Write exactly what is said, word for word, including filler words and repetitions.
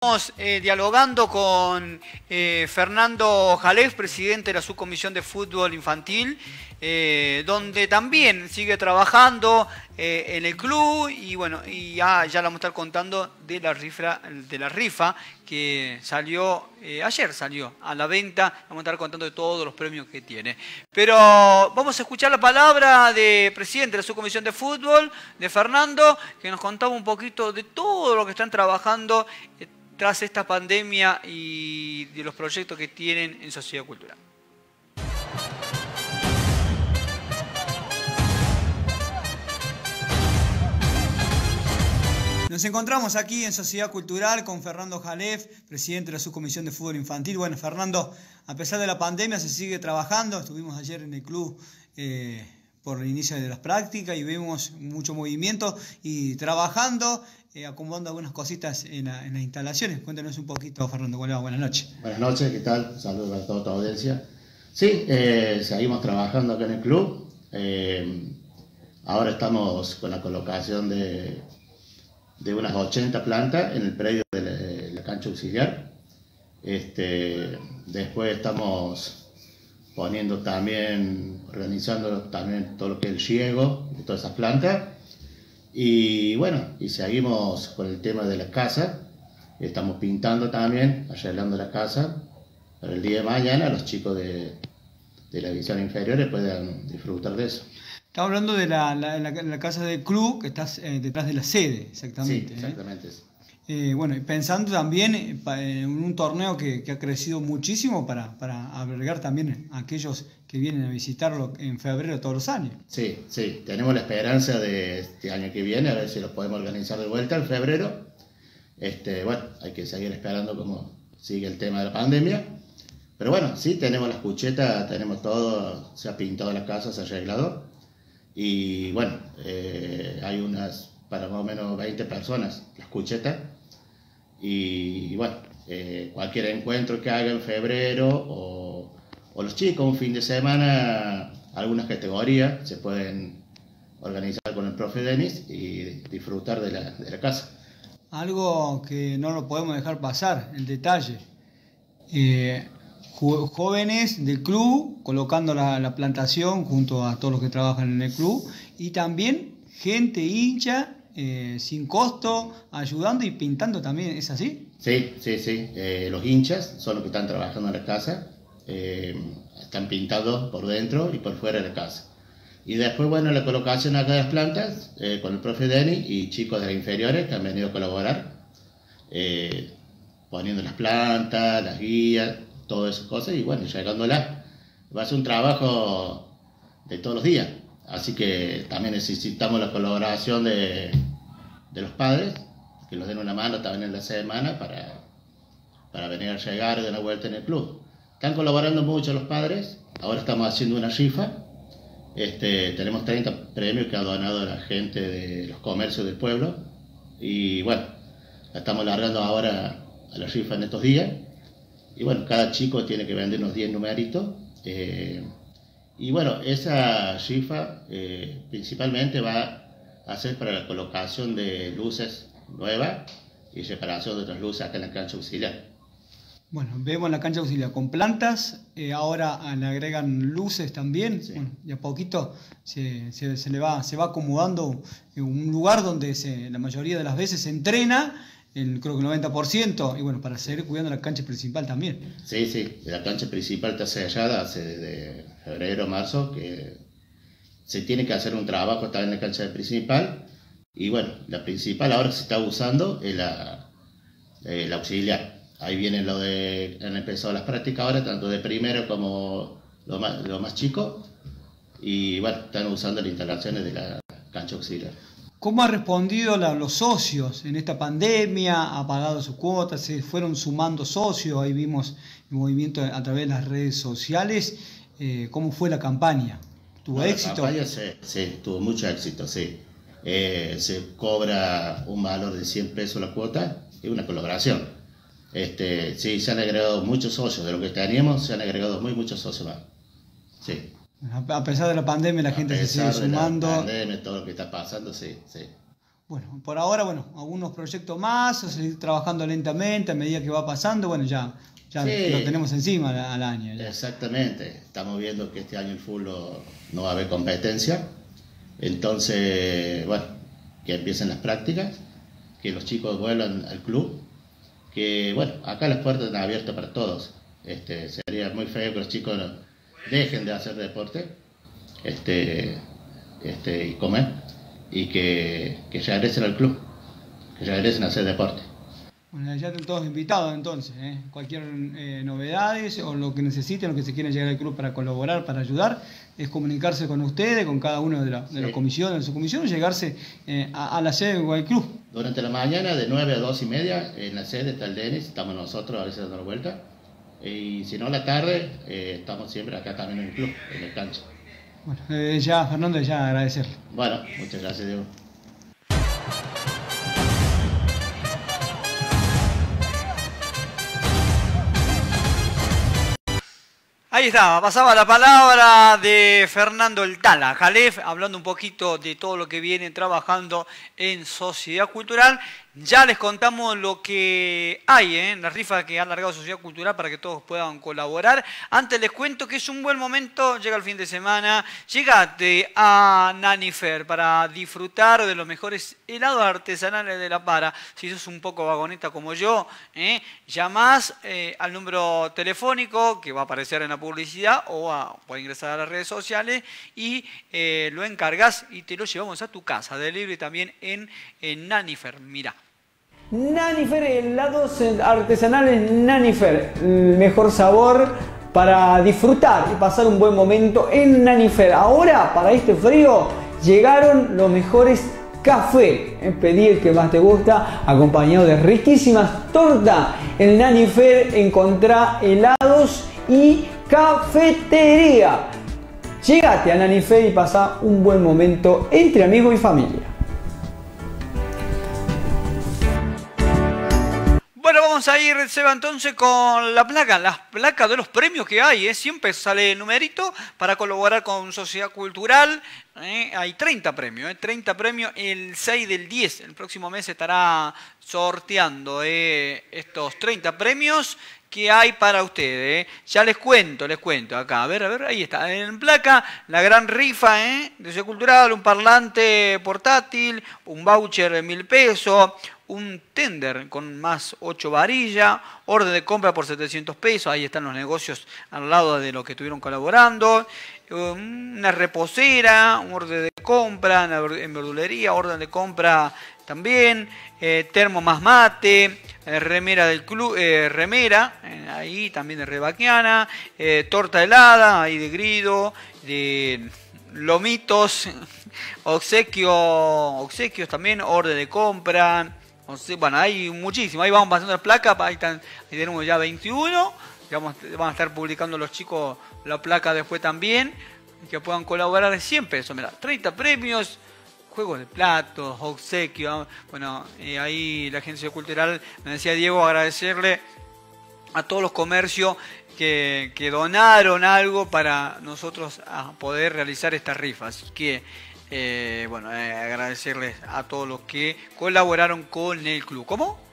Estamos eh, dialogando con eh, Fernando Jalef, presidente de la Subcomisión de Fútbol Infantil, eh, donde también sigue trabajando eh, en el club y bueno, y ya, ya le vamos a estar contando de la rifa, de la rifa que salió, eh, ayer salió a la venta, vamos a estar contando de todos los premios que tiene. Pero vamos a escuchar la palabra del presidente de la Subcomisión de Fútbol, de Fernando, que nos contaba un poquito de todo lo que están trabajando eh, tras esta pandemia y de los proyectos que tienen en Sociedad Cultural. Nos encontramos aquí en Sociedad Cultural con Fernando Jalef, presidente de la Subcomisión de Fútbol Infantil. Bueno, Fernando, a pesar de la pandemia se sigue trabajando. Estuvimos ayer en el club eh, por el inicio de las prácticas y vimos mucho movimiento y trabajando, eh, acomodando algunas cositas en, la, en las instalaciones. Cuéntanos un poquito, Fernando. ¿Cómo le va? Buenas noches. Buenas noches, ¿qué tal? Saludos a toda tu audiencia. Sí, eh, seguimos trabajando acá en el club. Eh, ahora estamos con la colocación de... de unas ochenta plantas en el predio de la, la cancha auxiliar. Este, después estamos poniendo también, organizando también todo lo que es el riego de todas esas plantas. Y bueno, y seguimos con el tema de la casa. Estamos pintando también, arreglando la casa. Para el día de mañana los chicos de, de la división inferiores puedan disfrutar de eso. Estamos hablando de la, la, la, la casa del club que está eh, detrás de la sede, exactamente. Sí, exactamente. ¿eh? Eh, bueno, y pensando también en un torneo que, que ha crecido muchísimo para, para albergar también a aquellos que vienen a visitarlo en febrero todos los años. Sí, sí, tenemos la esperanza de este año que viene, a ver si lo podemos organizar de vuelta en febrero. Este, bueno, hay que seguir esperando cómo sigue el tema de la pandemia. Pero bueno, sí, tenemos las cuchetas, tenemos todo, se ha pintado la casa, se ha arreglado. Y bueno, eh, hay unas para más o menos veinte personas, las cuchetas. Y, y bueno, eh, cualquier encuentro que haga en febrero o, o los chicos, un fin de semana, algunas categorías se pueden organizar con el profe Denis y disfrutar de la, de la casa. Algo que no lo podemos dejar pasar, el detalle. Eh, jóvenes del club colocando la, la plantación junto a todos los que trabajan en el club y también gente hincha eh, sin costo ayudando y pintando también, ¿es así? Sí, sí, sí, eh, los hinchas son los que están trabajando en la casa, eh, están pintados por dentro y por fuera de la casa. Y después, bueno, la colocación acá de las plantas eh, con el profe Denny y chicos de las inferiores que han venido a colaborar, eh, poniendo las plantas, las guías, todas esas cosas y bueno, llegándola. Va a ser un trabajo de todos los días, así que también necesitamos la colaboración de, de los padres, que nos den una mano también en la semana para, para venir a llegar de una vuelta en el club. Están colaborando mucho los padres, ahora estamos haciendo una rifa, este, tenemos treinta premios que ha donado la gente de los comercios del pueblo y bueno, la estamos largando ahora a la rifa en estos días. Y bueno, cada chico tiene que vender unos diez numeritos. Eh, y bueno, esa rifa eh, principalmente va a ser para la colocación de luces nuevas y reparación de otras luces acá en la cancha auxiliar. Bueno, vemos la cancha auxiliar con plantas, eh, ahora le agregan luces también. Sí. Bueno, y a poquito se, se, se le va, se va acomodando un lugar donde se, la mayoría de las veces se entrena. El, creo que el noventa por ciento, y bueno, para seguir cuidando la cancha principal también. Sí, sí, la cancha principal está sellada hace desde febrero, marzo, que se tiene que hacer un trabajo también en la cancha principal, y bueno, la principal ahora se está usando es la, eh, la auxiliar. Ahí viene lo de, han empezado las prácticas ahora, tanto de primero como lo más, lo más chico, y bueno, están usando las instalaciones de la cancha auxiliar. ¿Cómo han respondido la, los socios en esta pandemia? ¿Ha pagado sus cuotas? ¿Se fueron sumando socios? Ahí vimos el movimiento a través de las redes sociales. Eh, ¿Cómo fue la campaña? ¿Tuvo no, éxito? La campaña sí, sí, tuvo mucho éxito, sí. Eh, se cobra un valor de cien pesos la cuota y una colaboración. Este, sí, se han agregado muchos socios. De lo que teníamos, se han agregado muy muchos socios más. Sí. A pesar de la pandemia, la a gente se sigue sumando. A pesar de la pandemia, todo lo que está pasando, sí, sí. Bueno, por ahora, bueno, algunos proyectos más, a seguir trabajando lentamente a medida que va pasando, bueno, ya, ya Sí. lo tenemos encima al, al año. Ya. Exactamente, estamos viendo que este año el fútbol no va a haber competencia, entonces, bueno, que empiecen las prácticas, que los chicos vuelvan al club, que, bueno, acá las puertas están abiertas para todos. Este, sería muy feo que los chicos no dejen de hacer deporte este, este, y comer, y que, que regresen al club, que regresen a hacer deporte. Bueno, ya están todos invitados entonces, ¿eh? Cualquier eh, novedades o lo que necesiten, lo que se quieran llegar al club para colaborar, para ayudar, es comunicarse con ustedes, con cada uno de, la, de sí. las comisiones, de su comisión, y llegarse eh, a, a la sede o al club. Durante la mañana, de nueve a dos y media, en la sede está el Denis, estamos nosotros a veces dando la vuelta, y si no, la tarde, eh, estamos siempre acá también en el club, en el cancha. Bueno, eh, ya, Fernando, ya agradecerle. Bueno, muchas gracias, Diego. Ahí está, pasaba la palabra de Fernando El Tala Jalef, hablando un poquito de todo lo que viene trabajando en Sociedad Cultural. Ya les contamos lo que hay ¿eh? en la rifa que ha alargado Sociedad Cultural para que todos puedan colaborar. Antes les cuento que es un buen momento, llega el fin de semana, llegate a Nanifer para disfrutar de los mejores helados artesanales de La Para. Si sos un poco vagoneta como yo, ¿eh? llamás eh, al número telefónico que va a aparecer en la publicidad o a, puedes ingresar a las redes sociales y eh, lo encargas y te lo llevamos a tu casa. Delivery también en, en Nanifer. Mira. Nanifer, helados artesanales Nanifer, el mejor sabor para disfrutar y pasar un buen momento en Nanifer. Ahora, para este frío, llegaron los mejores café. Pedí el que más te gusta, acompañado de riquísimas tortas. En Nanifer encontrá helados y cafetería. Llegate a Nanifer y pasá un buen momento entre amigos y familia. Bueno, vamos a ir, Seba, entonces con la placa, las placas de los premios que hay, ¿eh? Siempre sale el numerito para colaborar con Sociedad Cultural. ¿eh? Hay treinta premios, ¿eh? treinta premios el seis del diez. El próximo mes se estará sorteando ¿eh? estos treinta premios que hay para ustedes. ¿eh? Ya les cuento, les cuento acá. A ver, a ver, ahí está. En placa, la gran rifa ¿eh? de Sociedad Cultural, un parlante portátil, un voucher de mil pesos, un tender con más ocho varillas, orden de compra por setecientos pesos, ahí están los negocios al lado de los que estuvieron colaborando, una reposera, un orden de compra en verdulería, orden de compra también, eh, termo más mate, eh, remera del club, eh, remera, eh, ahí también de Rebaquiana, eh, torta helada, ahí de grido, de lomitos, obsequio, obsequios también, orden de compra. Bueno, hay muchísimo, ahí vamos pasando las placas, ahí, están, ahí tenemos ya veintiuno, vamos, van a estar publicando los chicos la placa después también, que puedan colaborar siempre, eso, mira, treinta premios, juegos de platos, obsequios, bueno, eh, ahí la Agencia Cultural, me decía Diego, agradecerle a todos los comercios que, que donaron algo para nosotros a poder realizar esta rifa, así que Eh, bueno, eh, agradecerles a todos los que colaboraron con el club. ¿Cómo?